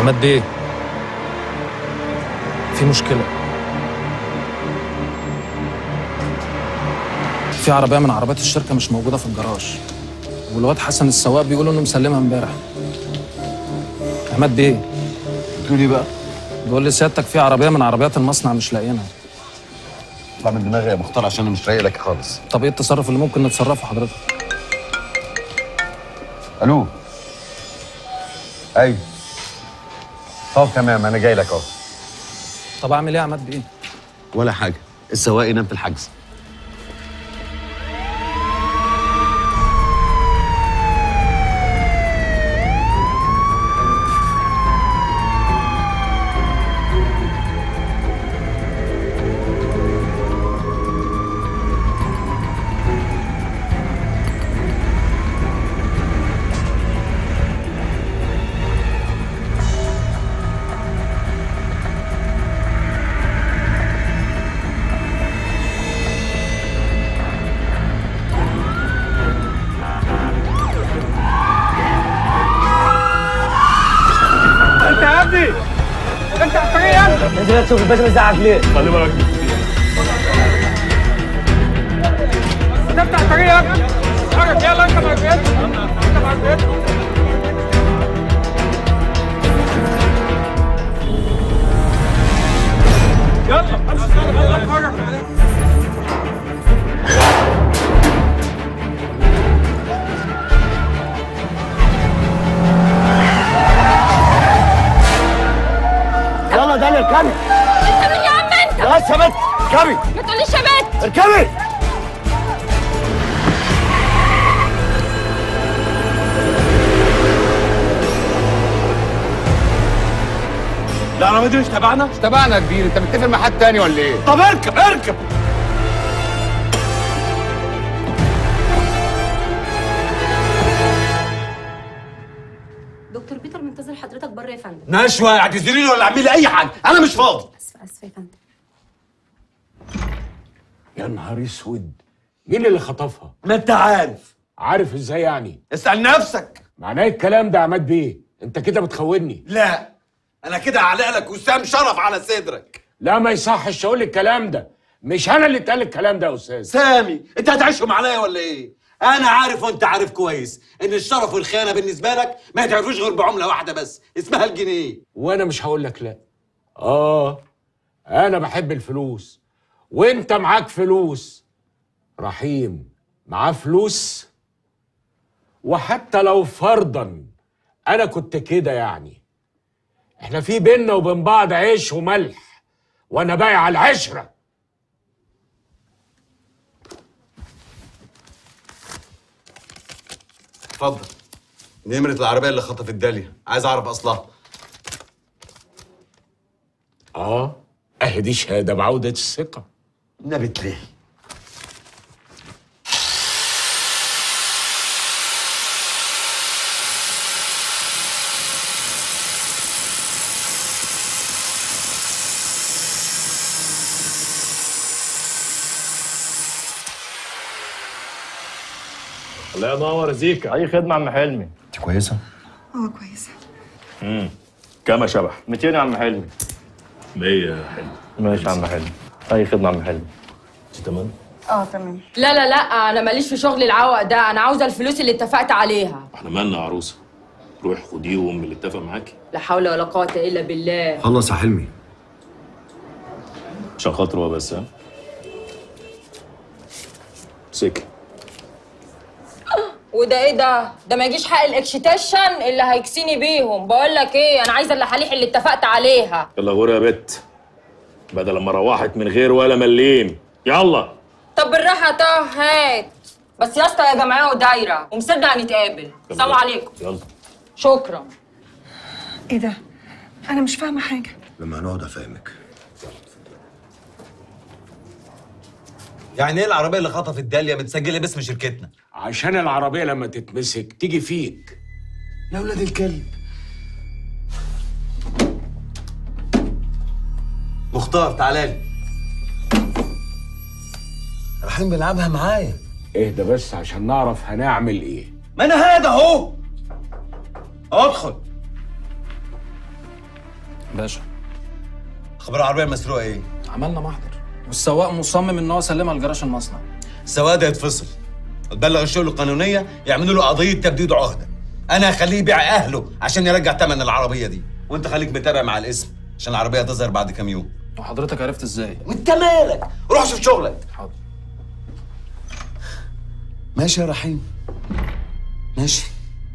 عماد بيه، في مشكلة. في عربية من عربيات الشركة مش موجودة في الجراج، والواد حسن السواق بيقول انه مسلمها امبارح. عماد بيه، بتقول ايه بقى؟ بيقول لي سيادتك في عربية من عربيات المصنع مش لاقيينها. اطلع من دماغي يا مختار عشان انا مش رايق لك خالص. طب ايه التصرف اللي ممكن نتصرفه حضرتك؟ الو. ايوه. طب تمام انا جاي لك اهو. طب اعمل ايه يا عماد بيه؟ ولا حاجه، السواق ينام في الحجز. انت على الطريق يا ابني. انزل تشوف الباشا بيزعق ليه؟ خلي بالك. انت على الطريق يا ابني. اتحرك يلا انت معاك ايه؟ انت معاك ايه؟ يلا امشي يلا اتحرك. يلا دانيال اركبي. انت مين يا عم انت؟ خلاص يا بنت اركبي. ما تقوليش يا بنت. اركبي. العربية دي مش تبعنا؟ مش تبعنا يا كبير، انت متفق مع حد تاني ولا ايه؟ طب اركب اركب. دكتور بيتر منتظر حضرتك بره يا فندم. نشوى اعتذري لي ولا اعملي لي اي حاجه، انا مش فاضي. اسفه يا فندم. يا نهار اسود، مين اللي خطفها؟ ما انت عارف. عارف ازاي يعني؟ اسال نفسك. معناه الكلام ده يا عماد بيه؟ انت كده بتخوني. لا انا كده هعلق لك وسام شرف على صدرك. لا ما يصحش تقول لي الكلام ده، مش انا اللي اتقال الكلام ده يا استاذ. سامي انت هتعيشهم عليا ولا ايه؟ انا عارف وانت عارف كويس ان الشرف والخيانه بالنسبه لك ما يتعرفوش غير بعمله واحده بس اسمها الجنيه. وانا مش هقول لك لا. انا بحب الفلوس وانت معاك فلوس. رحيم معاه فلوس، وحتى لو فرضا انا كنت كده يعني، احنا في بينا وبين بعض عيش وملح، وانا بايع العشره. اتفضل. نمرة العربية اللي خطفت داليا، عايز اعرف اصلها. اهي دي شهاده بعوده الثقه. نبت ليه؟ الله ينور زيكا. اي خدمه يا عم حلمي. انت كويسة؟ كويسة. كام يا شبح؟ 200 يا عم حلمي. 100 يا حلو. ماشي يا عم حلمي. اي خدمه يا عم حلمي. تمام؟ تمام. لا لا لا، انا ماليش في شغل العوق ده، انا عاوزه الفلوس اللي اتفقت عليها. احنا مالنا يا عروسه؟ روح خديهم من اللي اتفق معاكي. لا حول ولا قوه الا بالله. خلص يا حلمي. عشان خاطره هو بس. ها؟ سكت. وده ايه ده؟ ده ما يجيش حق الاكشتاشن اللي هيكسيني بيهم. بقول لك ايه، انا عايزه اللحاليح اللي اتفقت عليها. يلا غوري يا بت، بدل ما روحت من غير ولا مليم. يلا. طب بالراحه طه، هات بس يا اسطى، يا جماعه ودايره ومصدق هنتقابل. السلام عليكم. يلا. شكرا. ايه ده؟ انا مش فاهمة حاجة. لما هنقعد افهمك. يعني ايه العربيه اللي خطفت داليا متسجله باسم شركتنا؟ عشان العربيه لما تتمسك تيجي فيك. يا ولاد الكلب. مختار تعالى لي. رحيم بيلعبها معايا. اهدى بس عشان نعرف هنعمل ايه. ما انا هذا اهو. ادخل. باشا. خبر العربيه المسروقه ايه؟ عملنا محضر والسواق مصمم ان هو يسلمها لجراج المصنع. السواق ده يتفصل وتبلغ الشؤون القانونيه يعملوا له قضيه تبديد عهده. انا هخليه يبيع اهله عشان يرجع ثمن العربيه دي، وانت خليك متابع مع الاسم عشان العربيه تظهر بعد كام يوم. وحضرتك عرفت ازاي؟ وانت مالك؟ روح شوف شغلك. حاضر. ماشي يا رحيم، ماشي.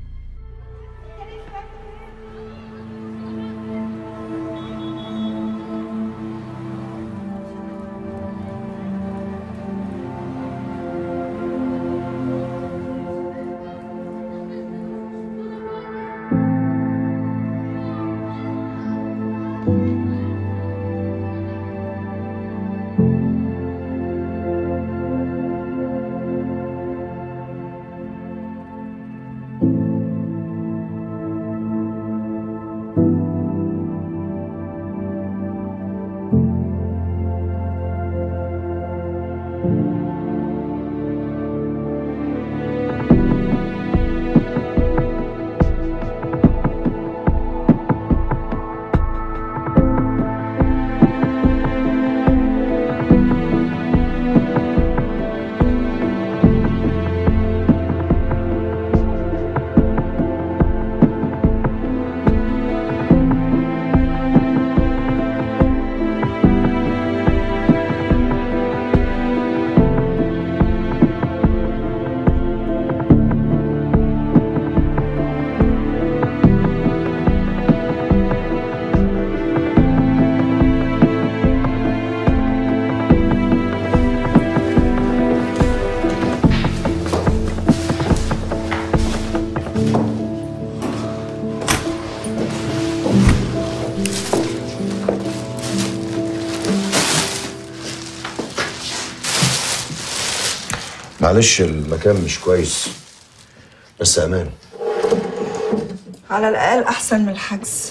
معلش المكان مش كويس بس امان. على الأقل أحسن من الحجز.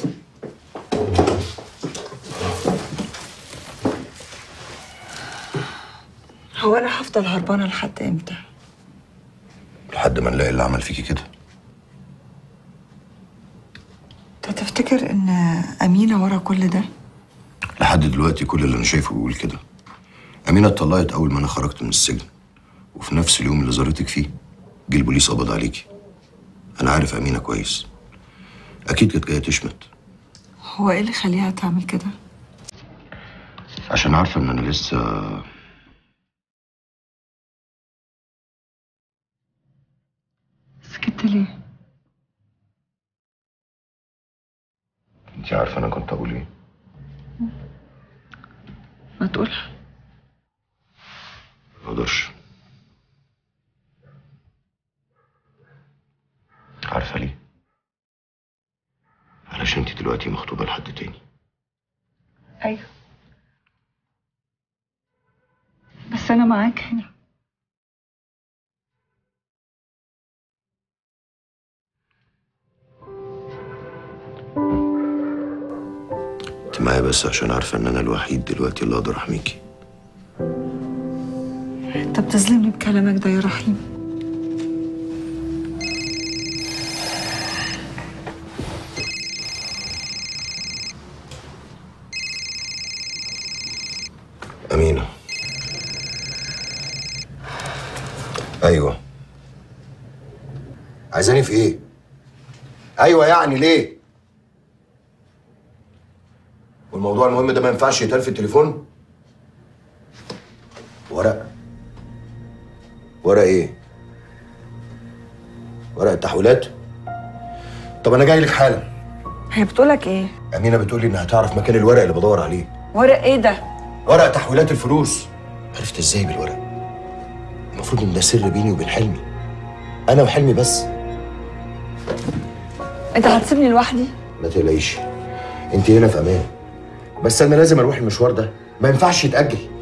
هو أنا هفضل هربانة لحد إمتى؟ لحد ما نلاقي اللي عمل فيكي كده. أنت تفتكر إن أمينة ورا كل ده؟ لحد دلوقتي كل اللي أنا شايفه بيقول كده. أمينة اتطلقت أول ما أنا خرجت من السجن، وفي نفس اليوم اللي زارتك فيه جه البوليس قبض عليكي. أنا عارف أمينة كويس، أكيد كانت جاية تشمت. هو إيه اللي خليها تعمل كده؟ عشان عارفة إن أنا لسه. سكت ليه؟ أنت عارفة أنا كنت أقول إيه؟ ما تقولها. مقدرش. عارفة ليه؟ علشان انت دلوقتي مخطوبة لحد تاني. أيوه، بس أنا معاك هنا. انت معايا بس عشان عارفة ان انا الوحيد دلوقتي اللي اقدر احميكي. أنت بتظلمني بكلامك ده يا رحيم. أمينة. أيوه. عايزاني في إيه؟ أيوه يعني ليه؟ والموضوع المهم ده ما ينفعش يتقال في التليفون؟ ورق؟ ورق إيه؟ ورق التحويلات؟ طب أنا جاي لك حالا. هي بتقولك إيه؟ أمينة بتقولي إنها تعرف مكان الورق اللي بدور عليه. ورق إيه ده؟ ورق تحويلات الفلوس. عرفت ازاي بالورق؟ المفروض ان ده سر بيني وبين حلمي، انا وحلمي بس. انت هتسيبني لوحدي؟ ما تقلقيش، انت هنا في امان، بس انا لازم اروح المشوار ده، ما ينفعش يتاجل.